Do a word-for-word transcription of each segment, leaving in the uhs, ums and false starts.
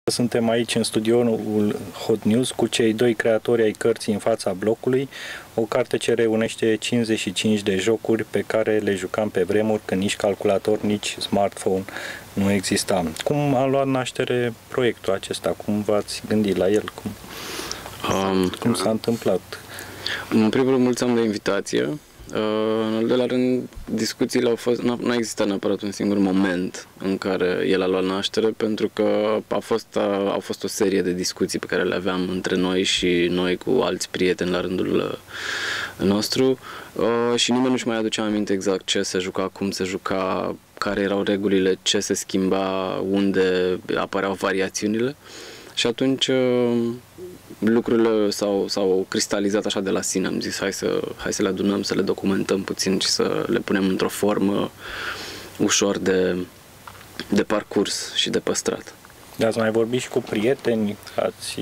Suntem aici în studioul Hot News cu cei doi creatori ai cărții În fața blocului, o carte ce reunește cincizeci și cinci de jocuri pe care le jucam pe vremuri când nici calculator, nici smartphone nu exista. Cum a luat naștere proiectul acesta? Cum v-ați gândit la el? Cum, um, cum s-a întâmplat? În primul rând, mulțumim de invitație. În al doilea rând, discuțiile au fost, n-a existat neapărat un singur moment în care el a luat naștere, pentru că a fost, a, a fost o serie de discuții pe care le aveam între noi și noi cu alți prieteni la rândul nostru și nimeni nu-și mai aducea aminte exact ce se juca, cum se juca, care erau regulile, ce se schimba, unde apăreau variațiunile și atunci lucrurile s-au, s-au cristalizat așa de la sine. Am zis hai să, hai să le adunăm, să le documentăm puțin și să le punem într-o formă ușor de, de parcurs și de păstrat. Ați mai vorbit și cu prieteni? Ați...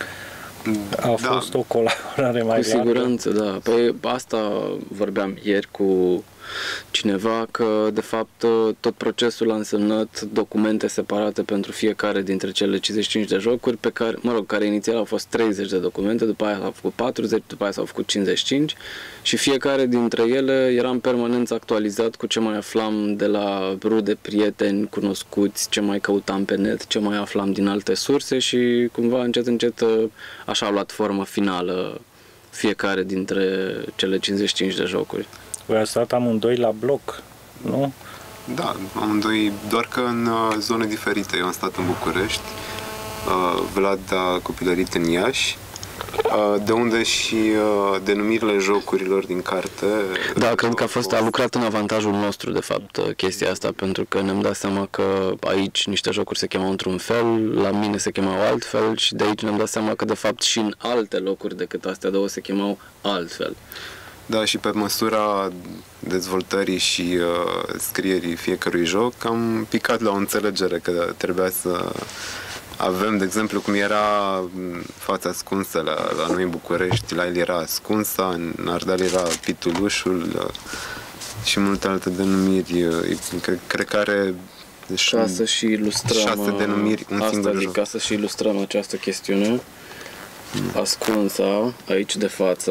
A fost da. o colaborare mai Cu siguranță, da. Păi asta vorbeam ieri cu cineva, că de fapt tot procesul a însemnat documente separate pentru fiecare dintre cele cincizeci și cinci de jocuri, pe care, mă rog, care inițial au fost treizeci de documente, după aia s-au făcut patruzeci, după aia s-au făcut cincizeci și cinci și fiecare dintre ele era în permanență actualizat cu ce mai aflam de la rude, prieteni, cunoscuți, ce mai căutam pe net, ce mai aflam din alte surse și cumva încet încet așa a luat formă finală fiecare dintre cele cincizeci și cinci de jocuri. Voi ați stat amândoi la bloc, nu? Da, amândoi, doar că în uh, zone diferite. Eu am stat în București, uh, Vlad a copilărit în Iași, uh, de unde și uh, denumirile jocurilor din carte. Da, cred că a fost, a lucrat în avantajul nostru, de fapt, chestia asta, pentru că ne-am dat seama că aici niște jocuri se chemau într-un fel, la mine se chemau altfel și de aici ne-am dat seama că, de fapt, și în alte locuri decât astea două se chemau altfel. Da, și pe măsura dezvoltării și uh, scrierii fiecărui joc am picat la o înțelegere că trebuia să avem, de exemplu, cum era Fața ascunsă la, la noi în București, la el era Ascunsa, în Ardeal era Pitulușul uh, și multe alte denumiri. Uh, cred, cred că are ca să și ilustrăm șase denumiri, un asta singur zic, joc. Ca să și ilustrăm această chestiune. Mm. Ascunsa, aici de față,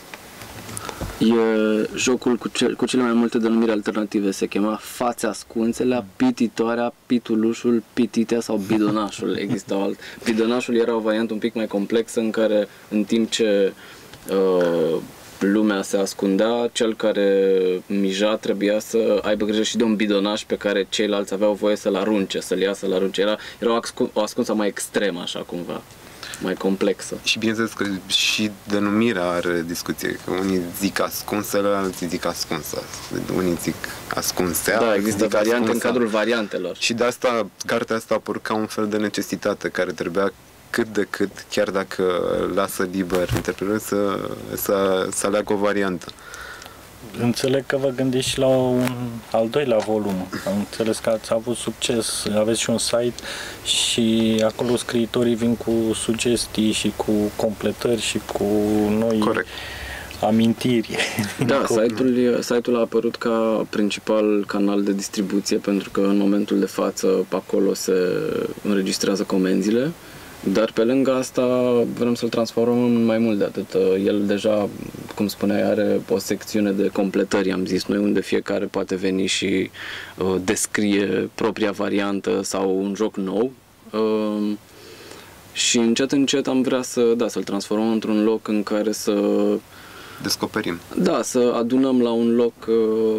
e jocul cu, ce, cu cele mai multe denumiri alternative. Se chema Fațe ascunselea, Pititoarea, Pitulușul, Pititea sau Bidonașul. Existau alt. Bidonașul era o variantă un pic mai complexă în care, în timp ce uh, lumea se ascundea, cel care mija trebuia să aibă grijă și de un bidonaș pe care ceilalți aveau voie să-l arunce, să-l ia, să-l arunce. Era, era o ascunsă mai extremă, așa cumva, mai complexă. Și bineînțeles că și denumirea are discuție. Că unii zic ascunsele, alții zic ascunsă. Unii zic ascunsea. Da, există variante ascunsa. În cadrul variantelor. Și de asta, cartea asta a apărut ca un fel de necesitate care trebuia cât de cât, chiar dacă lasă liber interpretul, să, să, să aleagă o variantă. Înțeleg că vă gândiți și la un al doilea volum. Am înțeles că ați avut succes, aveți și un site și acolo scriitorii vin cu sugestii și cu completări și cu noi Corect. amintiri. Da, site-ul, site-ul a apărut ca principal canal de distribuție pentru că în momentul de față acolo se înregistrează comenzile. Dar pe lângă asta vrem să-l transformăm în mai mult de atât. El deja, cum spuneai, are o secțiune de completări, am zis noi, unde fiecare poate veni și uh, descrie propria variantă sau un joc nou. Uh, și încet, încet am vrea să, da, să-l transformăm într-un loc în care să... Descoperim. Da, să adunăm la un loc uh,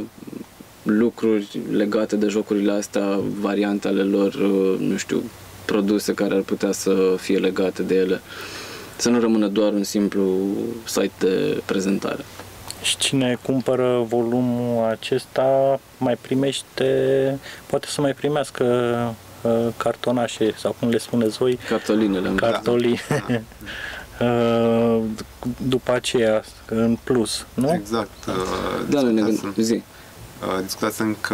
lucruri legate de jocurile astea, variante ale lor, uh, nu știu, produse care ar putea să fie legate de ele. Să nu rămână doar un simplu site de prezentare. Și cine cumpără volumul acesta mai primește, poate să mai primească uh, cartonașe, sau cum le spuneți voi? Cartolinele. Cartolii. Da. uh, după aceea, în plus, nu? Exact. Uh, da, ne gândim. Zi. Uh, discutați că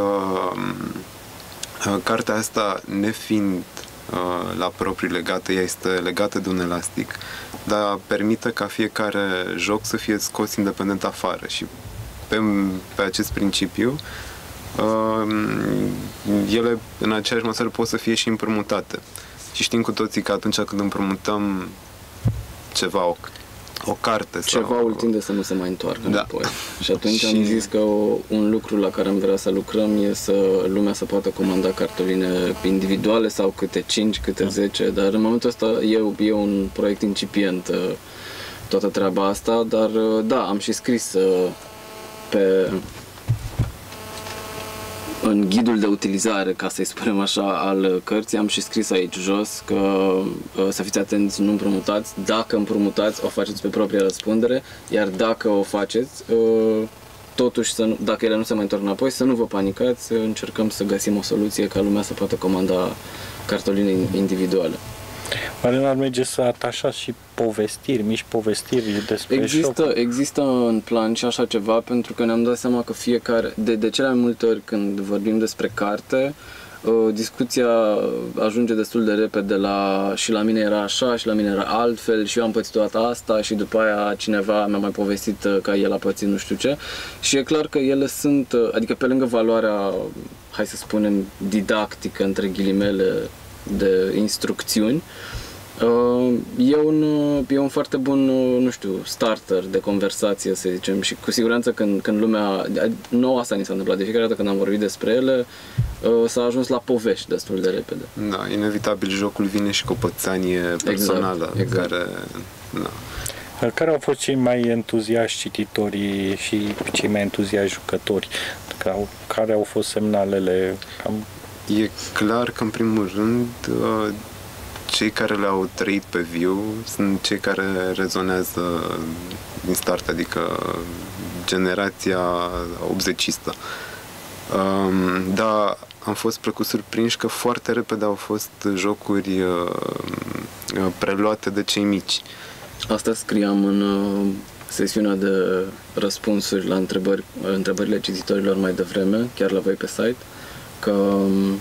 uh, cartea asta, nefiind la propriu legată, ea este legată de un elastic, dar permite ca fiecare joc să fie scos independent afară și pe, pe acest principiu ele în aceeași măsură pot să fie și împrumutate. Și știm cu toții că atunci când împrumutăm ceva, o, o carte sau... Cevaul tinde să nu se mai întoarcă Da. înapoi. Și atunci Și- am zis că o, un lucru la care am vrea să lucrăm e să lumea să poată comanda cartoline individuale sau câte cinci, câte zece, dar în momentul ăsta e, e un proiect incipient uh, toată treaba asta, dar uh, da, am și scris uh, pe... în ghidul de utilizare, ca să-i spunem așa, al cărții, am și scris aici jos că uh, să fiți atenți, nu împrumutați. Dacă împrumutați, o faceți pe propria răspundere, iar dacă o faceți, uh, totuși, să nu, dacă ele nu se mai întorc înapoi, să nu vă panicați, încercăm să găsim o soluție ca lumea să poată comanda cartoline individuale. Oare n-ar merge să atașați și povestiri, mici povestiri despre Există, shop? există în plan și așa ceva, pentru că ne-am dat seama că fiecare, de, de cele mai multe ori când vorbim despre carte, uh, discuția ajunge destul de repede la și la mine era așa, și la mine era altfel, și eu am pățit toată asta, și după aia cineva mi-a mai povestit uh, că el a pățit nu știu ce. Și e clar că ele sunt, uh, adică pe lângă valoarea, hai să spunem, didactică, între ghilimele, de instrucțiuni, Uh, e, un, e un foarte bun, nu știu, starter de conversație, să zicem, și cu siguranță când, când lumea, nouă asta ni s-a întâmplat, de fiecare dată când am vorbit despre ele, uh, s-a ajuns la povești destul de repede. Da, inevitabil jocul vine și cu o pățanie personală, Exact, exact. care... Da. Care au fost cei mai entuziaști cititorii și cei mai entuziaști jucători? Care au fost semnalele? Cam... E clar că, în primul rând, uh, cei care le-au trăit pe viu sunt cei care rezonează din start, adică generația optzeci-istă. Um, dar am fost plăcut surprinși că foarte repede au fost jocuri uh, preluate de cei mici. Asta scriam în uh, sesiunea de răspunsuri la întrebări, întrebările cititorilor mai devreme, chiar la voi pe site, că um,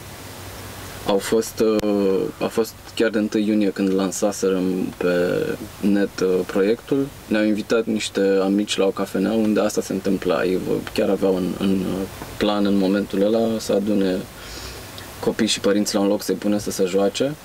au fost, uh, a fost chiar de întâi iunie când lansaserăm pe net uh, proiectul. Ne-au invitat niște amici la o cafenea unde asta se întâmpla. Ei chiar aveau în, în plan în momentul ăla să adune copii și părinți la un loc să-i pune să se joace.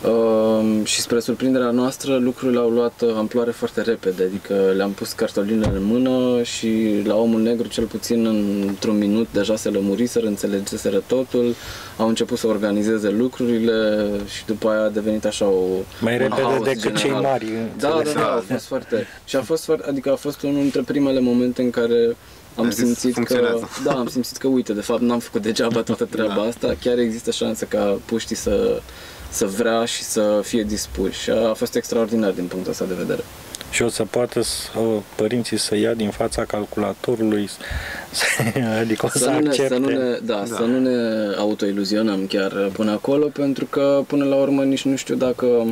Uh, și spre surprinderea noastră lucrurile au luat amploare foarte repede, adică le-am pus cartolinele în mână și la Omul Negru cel puțin într-un minut deja se lămuriseră, înțelegeseră totul, au început să organizeze lucrurile și după aia a devenit așa o mai un repede haos decât general. cei mari. Da, da, da, a fost foarte și a fost foarte, adică a fost unul dintre primele momente în care am simțit că, da, am simțit că uite, de fapt n-am făcut degeaba toată treaba da. asta, chiar există șanse ca puștii să să vrea și să fie dispuși. Și a fost extraordinar din punctul ăsta de vedere. Și o să poată să, părinții să ia din fața calculatorului, să, adică o să, să, nu ne, accepte. să, nu ne, da, da. să nu ne autoiluzionăm chiar până acolo, pentru că până la urmă nici nu știu dacă...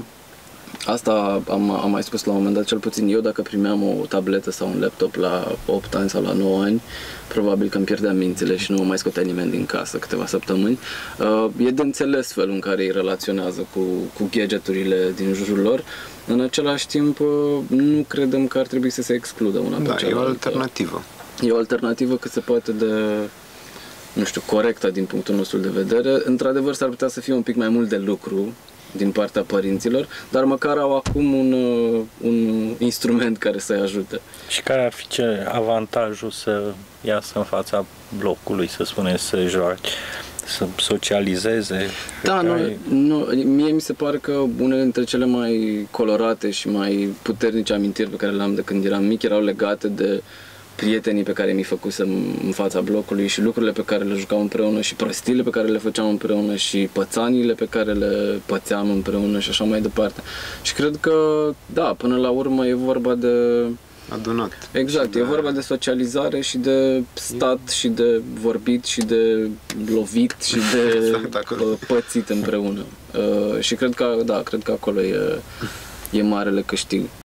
Asta am, am mai spus la un moment dat, cel puțin eu dacă primeam o tabletă sau un laptop la opt ani sau la nouă ani, probabil că îmi pierdeam mințile și nu mă mai scotea nimeni din casă câteva săptămâni. Uh, e de înțeles felul în care îi relaționează cu, cu gadgeturile din jurul lor. În același timp, uh, nu credem că ar trebui să se excludă una da, pe cealaltă. E o alternativă. E o alternativă cât se poate de, nu știu, corectă din punctul nostru de vedere. Într-adevăr, s-ar putea să fie un pic mai mult de lucru din partea părinților, dar măcar au acum un, un instrument care să-i ajute. Și care ar fi ce avantajul să iasă în fața blocului, să spunem, să joace, să socializeze? Da, nu, ai... nu, mie mi se pare că unele dintre cele mai colorate și mai puternice amintiri pe care le-am de când eram mic erau legate de prietenii pe care mi-i făcusem în fața blocului și lucrurile pe care le jucam împreună și prostiile pe care le făceam împreună și pățaniile pe care le pățeam împreună și așa mai departe. Și cred că, da, până la urmă e vorba de... Adunat. Exact, de... e vorba de socializare și de stat și de vorbit și de lovit și de exact, pățit împreună. Uh, și cred că, da, cred că acolo e, e marele câștig.